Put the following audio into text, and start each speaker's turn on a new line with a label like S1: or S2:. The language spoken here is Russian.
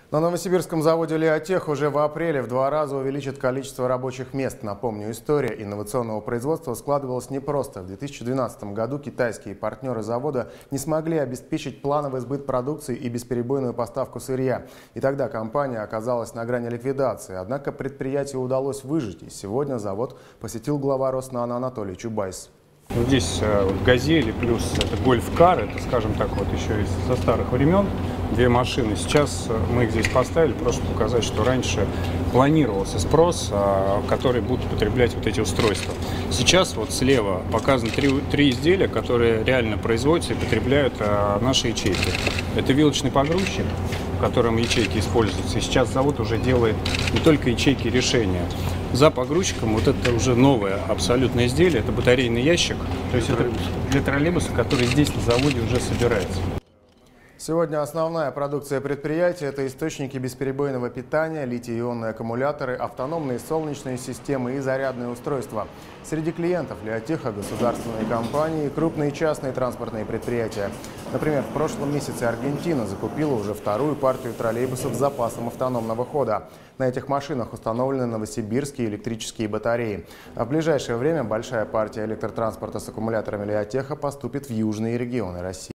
S1: На новосибирском заводе «Лиотех» уже в апреле в 2 раза увеличит количество рабочих мест. Напомню, история инновационного производства складывалась непросто. В 2012 году китайские партнеры завода не смогли обеспечить плановый сбыт продукции и бесперебойную поставку сырья. И тогда компания оказалась на грани ликвидации. Однако предприятию удалось выжить. И сегодня завод посетил глава Роснано Анатолий Чубайс.
S2: Здесь «Газели» плюс это «Гольф-кар», это, скажем так, вот еще со старых времен, 2 машины. Сейчас мы их здесь поставили, просто показать, что раньше планировался спрос, который будут потреблять вот эти устройства. Сейчас вот слева показаны 3 изделия, которые реально производятся и потребляют наши ячейки. Это вилочный погрузчик, в котором ячейки используются. И сейчас завод уже делает не только ячейки решения. За погрузчиком вот это уже новое абсолютно изделие, это батарейный ящик, то есть это для троллейбуса, который здесь на заводе уже собирается.
S1: Сегодня основная продукция предприятия – это источники бесперебойного питания, литий-ионные аккумуляторы, автономные солнечные системы и зарядные устройства. Среди клиентов «Лиотеха» государственные компании и крупные частные транспортные предприятия. Например, в прошлом месяце Аргентина закупила уже 2-ю партию троллейбусов с запасом автономного хода. На этих машинах установлены новосибирские электрические батареи. А в ближайшее время большая партия электротранспорта с аккумуляторами «Лиотеха» поступит в южные регионы России.